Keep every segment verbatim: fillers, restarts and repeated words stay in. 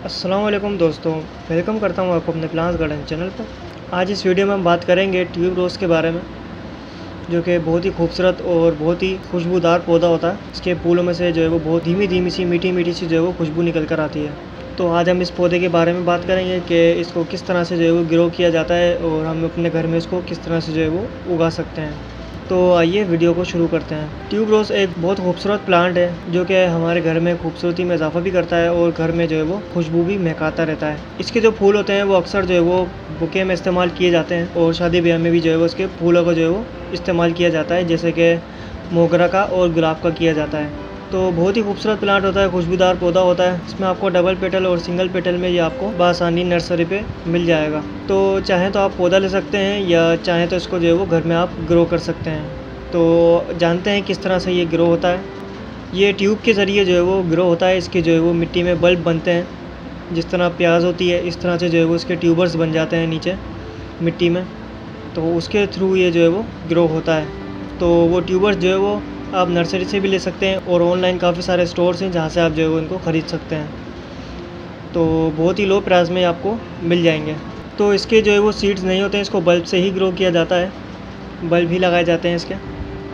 अस्सलाम वालेकुम दोस्तों, वेलकम करता हूँ आपको अपने प्लांट्स गार्डन चैनल पर। आज इस वीडियो में हम बात करेंगे ट्यूब रोज़ के बारे में, जो कि बहुत ही खूबसूरत और बहुत ही खुशबूदार पौधा होता है। इसके फूलों में से जो है वो बहुत धीमी धीमी सी मीठी मीठी सी जो है वो खुशबू निकल कर आती है। तो आज हम इस पौधे के बारे में बात करेंगे कि इसको किस तरह से जो है वो ग्रो किया जाता है और हम अपने घर में इसको किस तरह से जो है वो उगा सकते हैं। तो आइए वीडियो को शुरू करते हैं। ट्यूब रोज़ एक बहुत खूबसूरत प्लांट है जो कि हमारे घर में खूबसूरती में इजाफा भी करता है और घर में जो है वो खुशबू भी महकाता रहता है। इसके जो फूल होते हैं वो अक्सर जो है वो बुके में इस्तेमाल किए जाते हैं और शादी ब्याह में भी जो है वो उसके फूलों का जो है वो इस्तेमाल किया जाता है, जैसे कि मोगरा का और गुलाब का किया जाता है। तो बहुत ही खूबसूरत प्लांट होता है, खुशबूदार पौधा होता है। इसमें आपको डबल पेटल और सिंगल पेटल में ये आपको बआसानी नर्सरी पे मिल जाएगा। तो चाहें तो आप पौधा ले सकते हैं या चाहें तो इसको जो है वो घर में आप ग्रो कर सकते हैं। तो जानते हैं किस तरह से ये ग्रो होता है। ये ट्यूब के ज़रिए जो है वो ग्रो होता है। इसके जो है वो मिट्टी में बल्ब बनते हैं, जिस तरह प्याज होती है इस तरह से जो है वो इसके ट्यूबर्स बन जाते हैं नीचे मिट्टी में। तो उसके थ्रू ये जो है वो ग्रो होता है। तो वो ट्यूबर्स जो है वो आप नर्सरी से भी ले सकते हैं और ऑनलाइन काफ़ी सारे स्टोर्स हैं जहाँ से आप जो है वो इनको ख़रीद सकते हैं। तो बहुत ही लो प्राइस में आपको मिल जाएंगे। तो इसके जो है वो सीड्स नहीं होते हैं, इसको बल्ब से ही ग्रो किया जाता है, बल्ब ही लगाए जाते हैं इसके।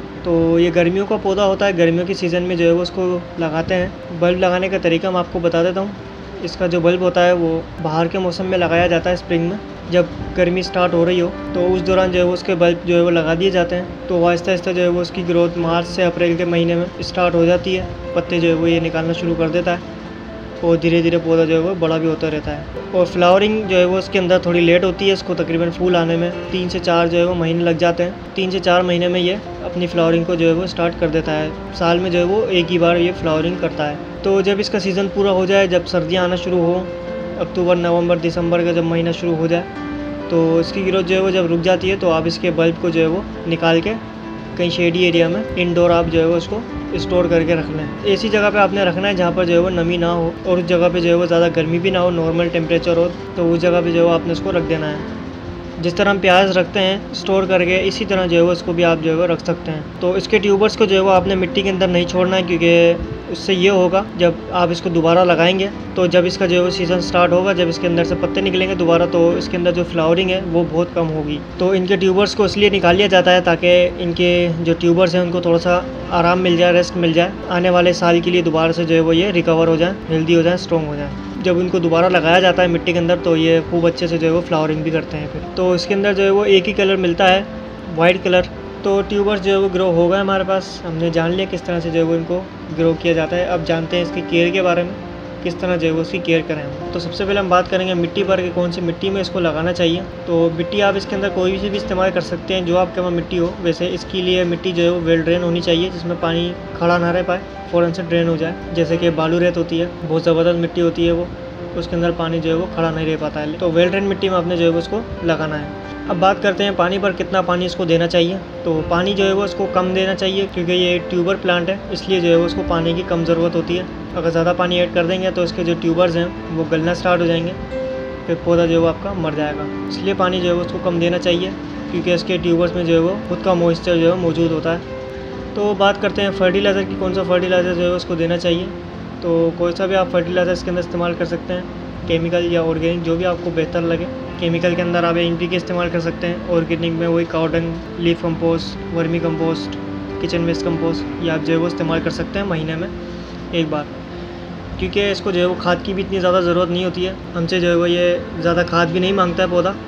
तो ये गर्मियों का पौधा होता है, गर्मियों की सीज़न में जो है वो उसको लगाते हैं। बल्ब लगाने का तरीका मैं आपको बता देता हूँ। इसका जो बल्ब होता है वो बाहर के मौसम में लगाया जाता है, स्प्रिंग में जब गर्मी स्टार्ट हो रही हो तो उस दौरान जो है वो उसके बल्ब जो है वो लगा दिए जाते हैं। तो आहिस्ता आहिस्ता जो है वो उसकी ग्रोथ मार्च से अप्रैल के महीने में स्टार्ट हो जाती है। पत्ते जो है वो ये निकालना शुरू कर देता है और धीरे धीरे पौधा जो है वो बड़ा भी होता रहता है। और फ्लावरिंग जो है वो उसके अंदर थोड़ी लेट होती है। इसको तकरीबन फूल आने में तीन से चार जो है वो महीने लग जाते हैं। तीन से चार महीने में ये अपनी फ्लावरिंग को जो है वो स्टार्ट कर देता है। साल में जो है वो एक ही बार ये फ्लावरिंग करता है। तो जब इसका सीज़न पूरा हो जाए, जब सर्दियाँ आना शुरू हो, अक्टूबर नवंबर दिसंबर का जब महीना शुरू हो जाए, तो इसकी ग्रोथ जो है वो जब रुक जाती है तो आप इसके बल्ब को जो है वो निकाल के कहीं शेडी एरिया में इंडोर आप जो है वो उसको स्टोर करके रखना है। ऐसी जगह पे आपने रखना है जहाँ पर जो है वो नमी ना हो और उस जगह पे जो है वो ज़्यादा गर्मी भी ना हो, नॉर्मल टेम्परेचर हो। तो उस जगह पे जो है वो आपने उसको रख देना है। जिस तरह हम प्याज रखते हैं स्टोर करके, इसी तरह जो है वो इसको भी आप जो है वो रख सकते हैं। तो इसके ट्यूबर्स को जो है वो आपने मिट्टी के अंदर नहीं छोड़ना है, क्योंकि उससे ये होगा जब आप इसको दोबारा लगाएंगे तो जब इसका जो है वो सीज़न स्टार्ट होगा, जब इसके अंदर से पत्ते निकलेंगे दोबारा, तो इसके अंदर जो फ्लावरिंग है वो बहुत कम होगी। तो इनके ट्यूबर्स को इसलिए निकाल लिया जाता है ताकि इनके जो ट्यूबर्स हैं उनको थोड़ा सा आराम मिल जाए, रेस्ट मिल जाए, आने वाले साल के लिए दोबारा से जो है वो ये रिकवर हो जाए, हेल्दी हो जाए, स्ट्रॉन्ग हो जाए। जब इनको दोबारा लगाया जाता है मिट्टी के अंदर तो ये खूब अच्छे से जो है वो फ्लावरिंग भी करते हैं फिर। तो इसके अंदर जो है वो एक ही कलर मिलता है, वाइट कलर। तो ट्यूबर्स जो है वो ग्रो हो गए हमारे पास। हमने जान लिया किस तरह से जो है वो इनको ग्रो किया जाता है। अब जानते हैं इसकी केयर के बारे में, किस तरह जो है वो उसकी केयर करें हम। तो सबसे पहले हम बात करेंगे मिट्टी पर कि कौन सी मिट्टी में इसको लगाना चाहिए। तो मिट्टी आप इसके अंदर कोई सी भी इस्तेमाल कर सकते हैं जो आपके वहाँ मिट्टी हो। वैसे इसके लिए मिट्टी जो है वो वेल ड्रेन होनी चाहिए, जिसमें पानी खड़ा ना रह पाए, फ़ौरन से ड्रेन हो जाए। जैसे कि बालू रेत होती है, बहुत ज़बरदस्त मिट्टी होती है वो, उसके अंदर पानी जो है वो खड़ा नहीं रह पाता है। तो वेल ड्रेन मिट्टी में आपने जो है वो उसको लगाना है। अब बात करते हैं पानी पर, कितना पानी इसको देना चाहिए। तो पानी जो है वो इसको कम देना चाहिए, क्योंकि ये ट्यूबर प्लांट है, इसलिए जो है वो उसको पानी की कम ज़रूरत होती है। अगर ज़्यादा पानी ऐड कर देंगे तो इसके जो ट्यूबर्स हैं वो गलना स्टार्ट हो जाएंगे, फिर पौधा जो है वो आपका मर जाएगा। इसलिए पानी जो है वो उसको कम देना चाहिए, क्योंकि इसके ट्यूबर्स में जो है वो खुद का मॉइस्चर जो है मौजूद होता है। तो बात करते हैं फर्टिलाइज़र की, कौन सा फर्टिलाइज़र जो है उसको देना चाहिए। तो कोई सा भी आप फर्टिलाइज़र इसके अंदर इस्तेमाल कर सकते हैं, केमिकल या ऑर्गेनिक, जो भी आपको बेहतर लगे। केमिकल के अंदर आप एन पी के इस्तेमाल कर सकते हैं, ऑर्गेनिक में वही cow dung, leaf compost, vermicompost, kitchen waste compost, ये आप जो है वो इस्तेमाल कर सकते हैं महीने में एक बार, क्योंकि इसको जो है वो खाद की भी इतनी ज़्यादा ज़रूरत नहीं होती है। हमसे जो है वो ये ज़्यादा खाद भी नहीं मांगता है पौधा।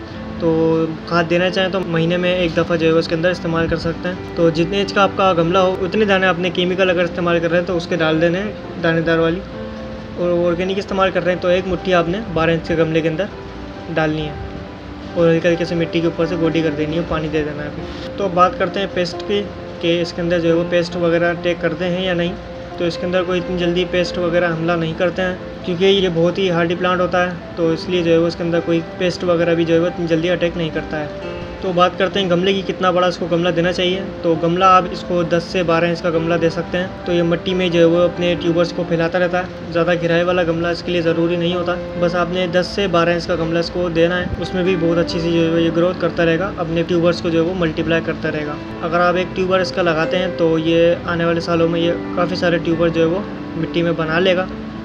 तो खाद देना चाहें तो महीने में एक दफ़ा जो है वो इसके अंदर इस्तेमाल कर सकते हैं। तो जितने इंच का आपका गमला हो उतने दाने अपने केमिकल अगर इस्तेमाल कर रहे हैं तो उसके डाल देने हैं, दानेदार वाली। और ऑर्गेनिक इस्तेमाल कर रहे हैं तो एक मुट्ठी आपने बारह इंच के गमले के अंदर डालनी है और हल्के हल्के से मिट्टी के ऊपर से गोडी कर देनी है, पानी दे देना है फिर। तो बात करते हैं पेस्ट की कि इसके अंदर जो है वो पेस्ट वगैरह अटैक करते हैं या नहीं। तो इसके अंदर कोई इतनी जल्दी पेस्ट वगैरह हमला नहीं करते हैं, क्योंकि ये बहुत ही हार्डी प्लांट होता है। तो इसलिए जो है वो इसके अंदर कोई पेस्ट वगैरह भी जो है वो इतनी जल्दी अटैक नहीं करता है। तो बात करते हैं गमले की, कितना बड़ा इसको गमला देना चाहिए। तो गमला आप इसको दस से बारह इंच का गमला दे सकते हैं। तो ये मिट्टी में जो है वो अपने ट्यूबर्स को फैलाता रहता है। ज़्यादा गहराई वाला गमला इसके लिए ज़रूरी नहीं होता, बस आपने दस से बारह इंच का गमला इसको देना है। उसमें भी बहुत अच्छी सी जो है ये ग्रोथ करता रहेगा, अपने ट्यूबर्स को जो है वो मल्टीप्लाई करता रहेगा। अगर आप एक ट्यूबर इसका लगाते हैं तो ये आने वाले सालों में ये काफ़ी सारे ट्यूबर जो है वो मिट्टी में बना लेगा।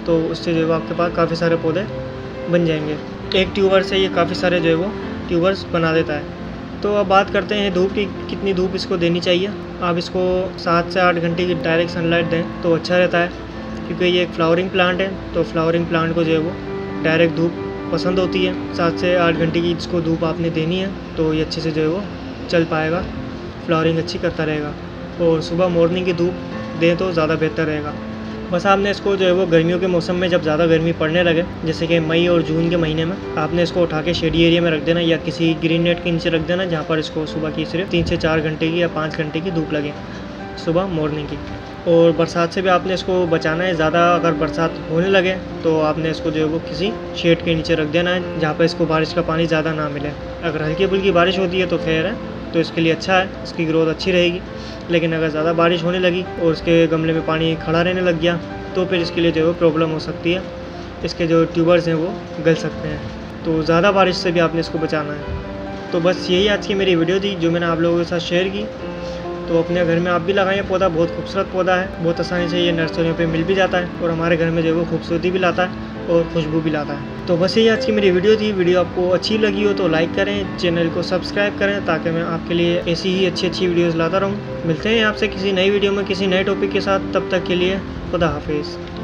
तो उससे जो है आपके पास काफ़ी सारे पौधे बन जाएंगे। एक ट्यूबर से ये काफ़ी सारे जो है वो ट्यूबर्स बना देता है। तो अब बात करते हैं धूप की, कितनी धूप इसको देनी चाहिए। आप इसको सात से आठ घंटे की डायरेक्ट सनलाइट दें तो अच्छा रहता है, क्योंकि ये एक फ्लावरिंग प्लांट है। तो फ्लावरिंग प्लांट को जो है वो डायरेक्ट धूप पसंद होती है। सात से आठ घंटे की इसको धूप आपने देनी है तो ये अच्छे से जो है वो चल पाएगा, फ्लावरिंग अच्छी करता रहेगा। और सुबह मॉर्निंग की धूप दें तो ज़्यादा बेहतर रहेगा। बस आपने इसको जो है वो गर्मियों के मौसम में जब ज़्यादा गर्मी पड़ने लगे, जैसे कि मई और जून के महीने में, आपने इसको उठा के शेडी एरिया में रख देना या किसी ग्रीन नेट के नीचे रख देना, जहाँ पर इसको सुबह की सिर्फ तीन से चार घंटे की या पाँच घंटे की धूप लगे सुबह मॉर्निंग की। और बरसात से भी आपने इसको बचाना है। ज़्यादा अगर बरसात होने लगे तो आपने इसको जो है वो किसी शेड के नीचे रख देना है, जहाँ पर इसको बारिश का पानी ज़्यादा ना मिले। अगर हल्की फुल्की बारिश होती है तो खैर है, तो इसके लिए अच्छा है, इसकी ग्रोथ अच्छी रहेगी। लेकिन अगर ज़्यादा बारिश होने लगी और उसके गमले में पानी खड़ा रहने लग गया तो फिर इसके लिए जो है वो प्रॉब्लम हो सकती है, इसके जो ट्यूबर्स हैं वो गल सकते हैं। तो ज़्यादा बारिश से भी आपने इसको बचाना है। तो बस यही आज की मेरी वीडियो थी जो मैंने आप लोगों के साथ शेयर की। तो अपने घर में आप भी लगाएं पौधा, बहुत खूबसूरत पौधा है, बहुत आसानी से ये नर्सरियों पे मिल भी जाता है और हमारे घर में जो है वो खूबसूरती भी लाता है और खुशबू भी लाता है। तो बस यही आज की मेरी वीडियो थी। वीडियो आपको अच्छी लगी हो तो लाइक करें, चैनल को सब्सक्राइब करें, ताकि मैं आपके लिए ऐसी ही अच्छी अच्छी वीडियोज़ लाता रहूँ। मिलते हैं आपसे किसी नई वीडियो में किसी नए टॉपिक के साथ, तब तक के लिए खुदा हाफिज़।